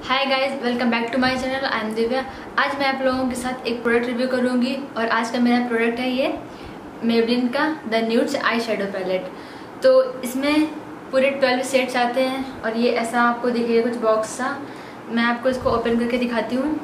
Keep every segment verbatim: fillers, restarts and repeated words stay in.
Hi guys, welcome back to my channel. I am Divya. आज मैं आप लोगों के साथ एक प्रोडक्ट रिव्यू करूंगी और आज का मेरा प्रोडक्ट है ये मेबलिन का the nudes eye shadow palette. तो इसमें पूरे ट्वेल्व शेड्स आते हैं और ये ऐसा आपको दिखेगा कुछ बॉक्स सा। मैं आपको इसको ओपन करके दिखाती हूँ।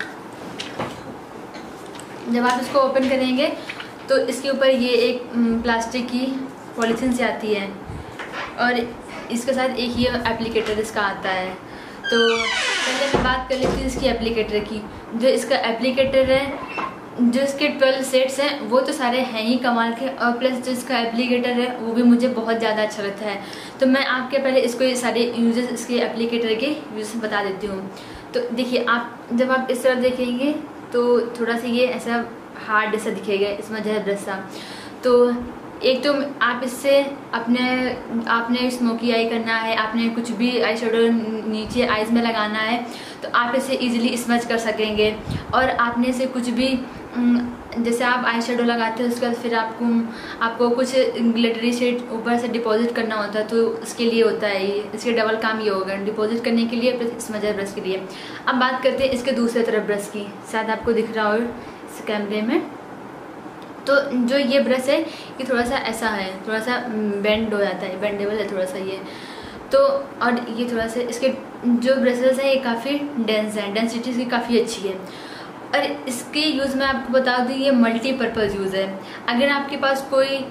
जब आप इसको ओपन करेंगे तो इसके ऊपर ये एक प्लास्टिक की पॉलीथीन से आती है और इसके साथ एक ये एप्लीकेटर इसका आता है। तो पहले मैं बात कर लेती हूँ इसकी एप्लीकेटर की। जो इसका एप्लीकेटर है, जो इसके ट्वेल्व सेट्स हैं वो तो सारे हैं ही कमाल के, और प्लस जो इसका एप्लीकेटर है वो भी मुझे बहुत ज़्यादा अच्छा लगता है। तो मैं आपके पहले इसको ये सारे यूजेस, इसके एप्लीकेटर के यूजेस बता देती हूँ। तो देखिए, आप जब आप इस तरफ देखेंगे तो थोड़ा सा ये ऐसा हार्ड जैसा दिखेगा, इसमें जो है ब्रश सा। तो एक तो आप इससे अपने आपने स्मोकी आई करना है, आपने कुछ भी आई शेडो नीचे आईज में लगाना है तो आप इसे इजीली स्मच कर सकेंगे। और आपने इसे कुछ भी जैसे आप आई शेडो लगाते हो उसके बाद फिर आपको आपको कुछ ग्लिटरी शेड ऊपर से डिपॉजिट करना होता है, तो इसके लिए होता है ये, इसके डबल काम ये होगा, डिपॉजिट करने के लिए प्लस स्मजर ब्रश के लिए। अब बात करते हैं इसके दूसरे तरफ ब्रश की। शायद आपको दिख रहा हो इस कैमरे में। तो जो ये ब्रश है ये थोड़ा सा ऐसा है, थोड़ा सा बेंड हो जाता है, बेंडेबल है थोड़ा सा ये। तो और ये थोड़ा सा इसके जो ब्रशेस हैं ये काफ़ी डेंस है, डेंसिटी इसकी काफ़ी अच्छी है। और इसके यूज़ में आपको बता दूँ ये मल्टीपर्पज़ यूज़ है। अगर आपके पास कोई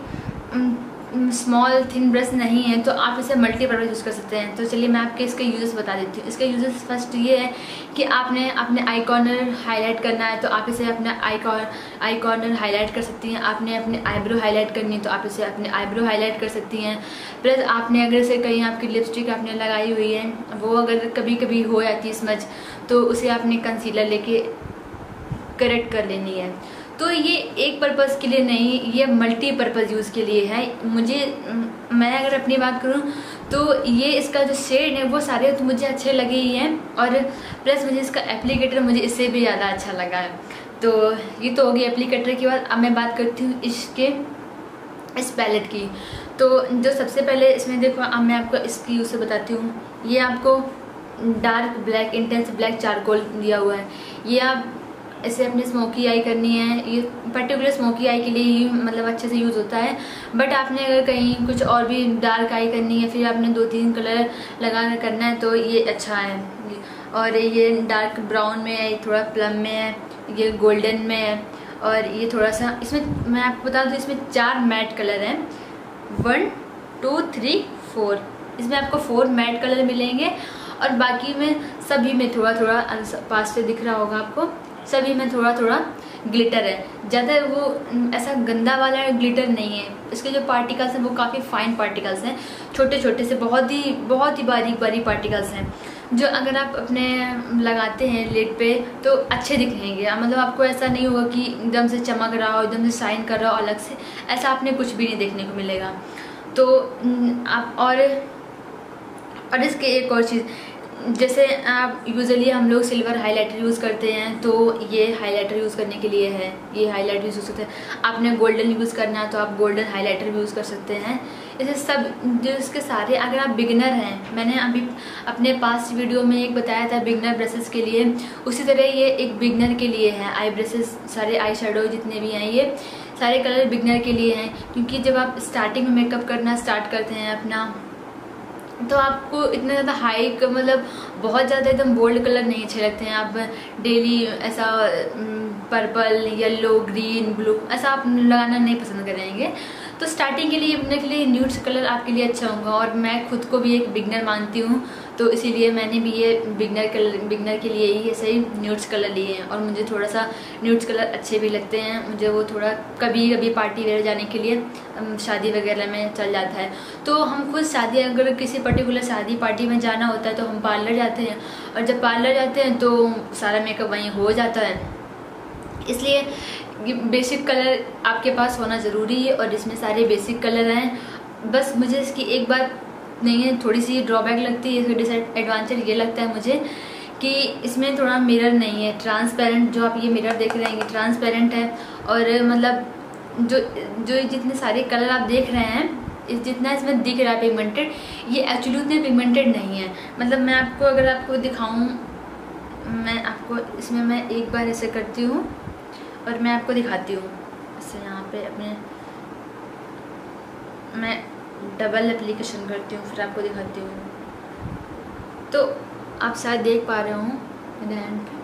स्मॉल थिन ब्रश नहीं है तो आप इसे मल्टीपर्पज़ यूज़ कर सकते हैं। तो चलिए मैं आपके इसके यूजेस बता देती हूँ। इसके यूजेस फर्स्ट ये है कि आपने अपने आई कॉर्नर हाईलाइट करना है तो आप इसे अपने आई आई कॉर्नर हाईलाइट कर सकती हैं। आपने अपने आईब्रो हाईलाइट करनी है तो आप इसे अपने आईब्रो हाईलाइट कर सकती हैं। प्लस आपने अगर इसे कहीं आपकी लिपस्टिक आपने लगाई हुई है, वो अगर कभी कभी हो जाती है स्मज, तो उसे आपने कंसीलर लेके करेक्ट कर लेनी है। तो ये एक पर्पज़ के लिए नहीं, ये मल्टीपर्पज़ यूज़ के लिए है। मुझे मैं अगर अपनी बात करूँ तो ये इसका जो शेड है वो सारे तो मुझे अच्छे लगे ही हैं, और प्लस मुझे इसका एप्लीकेटर मुझे इससे भी ज़्यादा अच्छा लगा है। तो ये तो होगी एप्लीकेटर की बात। अब मैं बात करती हूँ इसके इस पैलेट की। तो जो सबसे पहले इसमें देखो, अब मैं आपको इसकी यूज़ से बताती हूँ। ये आपको dark black intense black charcoal दिया हुआ है। ये आप इसे अपनी स्मोकी आई करनी है, ये पर्टिकुलर स्मोकी आई के लिए ही मतलब अच्छे से यूज़ होता है। बट आपने अगर कहीं कुछ और भी डार्क आई करनी है, फिर आपने दो तीन कलर लगा कर करना है तो ये अच्छा है। और ये डार्क ब्राउन में है, थोड़ा प्लम में है, ये गोल्डन में है, और ये थोड़ा सा इसमें मैं आपको बता दूँ इसमें चार मैट कलर हैं, वन टू थ्री फोर। इसमें आपको फोर मैट कलर मिलेंगे और बाकी में सभी में थोड़ा थोड़ा पास से दिख रहा होगा आपको, सभी में थोड़ा थोड़ा ग्लिटर है। ज़्यादा वो ऐसा गंदा वाला ग्लिटर नहीं है। इसके जो पार्टिकल्स हैं वो काफ़ी फाइन पार्टिकल्स हैं, छोटे छोटे से बहुत ही बहुत ही बारीक बारीक पार्टिकल्स हैं, जो अगर आप अपने लगाते हैं लिड पे तो अच्छे दिखेंगे। मतलब आपको ऐसा नहीं होगा कि एकदम से चमक रहा हो, एकदम से शाइन कर रहा हो अलग से, ऐसा आपने कुछ भी नहीं देखने को मिलेगा। तो आप और और इसके एक और चीज़, जैसे आप यूजुअली हम लोग सिल्वर हाइलाइटर यूज़ करते हैं तो ये हाइलाइटर यूज़ करने के लिए है, ये हाइलाइटर यूज़ कर सकते हैं। आपने गोल्डन यूज़ करना है तो आप गोल्डन हाइलाइटर भी यूज़ कर सकते हैं। इसे सब जो इसके सारे, अगर आप बिगनर हैं, मैंने अभी अपने पास्ट वीडियो में एक बताया था बिगनर ब्रशेस के लिए, उसी तरह ये एक बिगनर के लिए है। आई ब्रशेस सारे आई शेडो जितने भी हैं ये सारे कलर बिगनर के लिए हैं, क्योंकि जब आप स्टार्टिंग में मेकअप करना स्टार्ट करते हैं अपना, तो आपको इतना ज़्यादा हाई मतलब बहुत ज़्यादा एकदम बोल्ड कलर नहीं अच्छे लगते हैं। आप डेली ऐसा पर्पल, येलो, ग्रीन, ब्लू ऐसा आप लगाना नहीं पसंद करेंगे। तो स्टार्टिंग के लिए अपने के लिए न्यूड्स कलर आपके लिए अच्छा होगा। और मैं खुद को भी एक बिगनर मानती हूँ, तो इसीलिए मैंने भी ये बिगनर कलर बिगनर के लिए ही ऐसे ही न्यूड्स कलर लिए हैं। और मुझे थोड़ा सा न्यूड्स कलर अच्छे भी लगते हैं, मुझे वो थोड़ा कभी कभी पार्टी वगैरह जाने के लिए, शादी वगैरह में चल जाता है। तो हम खुद शादी, अगर किसी पर्टिकुलर शादी पार्टी में जाना होता है तो हम पार्लर जाते हैं, और जब पार्लर जाते हैं तो सारा मेकअप वहीं हो जाता है। इसलिए बेसिक कलर आपके पास होना ज़रूरी है, और इसमें सारे बेसिक कलर हैं। बस मुझे इसकी एक बात नहीं है, थोड़ी सी ड्रॉबैक लगती है, इसका डिसएडवांटेज ये लगता है मुझे कि इसमें थोड़ा मिरर नहीं है, ट्रांसपेरेंट। जो आप ये मिरर देख रहे हैं ये ट्रांसपेरेंट है, और मतलब जो जो जितने सारे कलर आप देख रहे हैं, इस जितना इसमें दिख रहा है पिगमेंटेड, ये एक्चुअली उतने पिगमेंटेड नहीं है। मतलब मैं आपको अगर आपको दिखाऊं मैं आपको इसमें मैं एक बार ऐसे करती हूँ और मैं आपको दिखाती हूँ। इससे यहाँ पे अपने मैं डबल एप्लीकेशन करती हूँ, फिर आपको दिखाती हूँ। तो आप शायद देख पा रहे हो मेरे हैंड पे,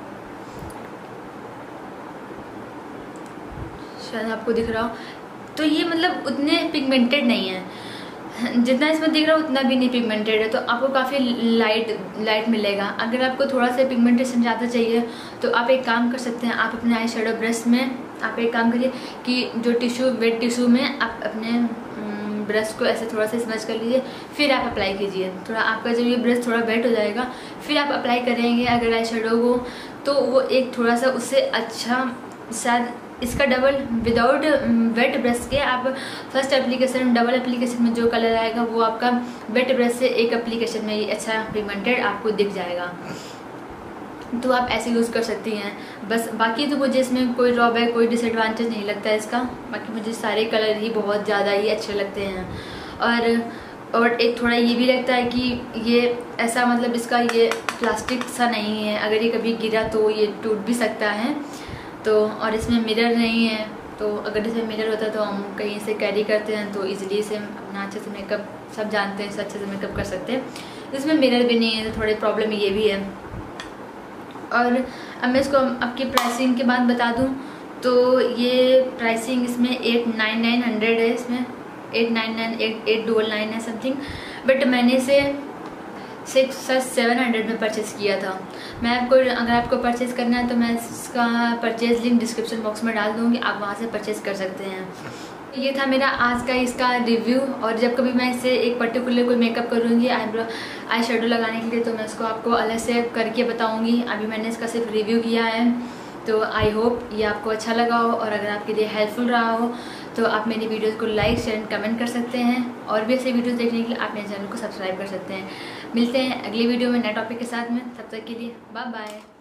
शायद आपको दिख रहा हो। तो ये मतलब उतने पिगमेंटेड नहीं है, जितना इसमें दिख रहा है उतना भी नहीं पिगमेंटेड है। तो आपको काफ़ी लाइट लाइट मिलेगा। अगर आपको थोड़ा सा पिगमेंटेशन ज़्यादा चाहिए तो आप एक काम कर सकते हैं, आप अपने आई शेडो ब्रश में आप एक काम करिए कि जो टिश्यू वेट टिश्यू में आप अपने ब्रश को ऐसे थोड़ा सा स्मच कर लीजिए, फिर आप अप्लाई कीजिए। थोड़ा आपका जब ये ब्रश थोड़ा वेट हो जाएगा फिर आप अप्लाई करेंगे अगर आई शेडो को, तो वो एक थोड़ा सा उससे अच्छा शायद इसका डबल विदाउट वेट ब्रश के आप फर्स्ट एप्लीकेशन डबल एप्लीकेशन में जो कलर आएगा वो आपका वेट ब्रश से एक एप्लीकेशन में ये अच्छा पिगमेंटेड आपको दिख जाएगा। तो आप ऐसे यूज़ कर सकती हैं बस। बाकी तो मुझे इसमें कोई ड्रॉबैक कोई डिसएडवांटेज नहीं लगता है इसका। बाकी मुझे सारे कलर ही बहुत ज़्यादा ही अच्छे लगते हैं। और और एक थोड़ा ये भी लगता है कि ये ऐसा मतलब इसका ये प्लास्टिक सा नहीं है, अगर ये कभी गिरा तो ये टूट भी सकता है। तो और इसमें मिरर नहीं है, तो अगर इसमें मिरर होता तो हम कहीं से कैरी करते हैं तो इजीली से अपना अच्छे से मेकअप सब जानते हैं, अच्छे से मेकअप कर सकते हैं। इसमें मिरर भी नहीं है तो थोड़ी प्रॉब्लम ये भी है। और अब मैं इसको आपकी प्राइसिंग के बाद बता दूं तो ये प्राइसिंग इसमें एट नाइन नाइन हंड्रेड है, इसमें eight nine nine eight eight double nine है समथिंग, बट मैंने इसे सिक्स सेवन हंड्रेड में परचेज़ किया था। मैं आपको अगर आपको परचेज़ करना है तो मैं इसका परचेज़ लिंक डिस्क्रिप्शन बॉक्स में डाल दूँगी, आप वहाँ से परचेज़ कर सकते हैं। ये था मेरा आज का इसका रिव्यू। और जब कभी मैं इससे एक पर्टिकुलर कोई मेकअप करूँगी आईब्रो आई शेडो लगाने के लिए तो मैं इसको आपको अलग से करके बताऊँगी। अभी मैंने इसका सिर्फ रिव्यू किया है। तो आई होप ये आपको अच्छा लगा हो, और अगर आपके लिए हेल्पफुल रहा हो तो आप मेरी वीडियोस को लाइक शेयर कमेंट कर सकते हैं। और भी ऐसे वीडियोस देखने के लिए आप मेरे चैनल को सब्सक्राइब कर सकते हैं। मिलते हैं अगली वीडियो में नए टॉपिक के साथ में, तब तक के लिए बाय बाय।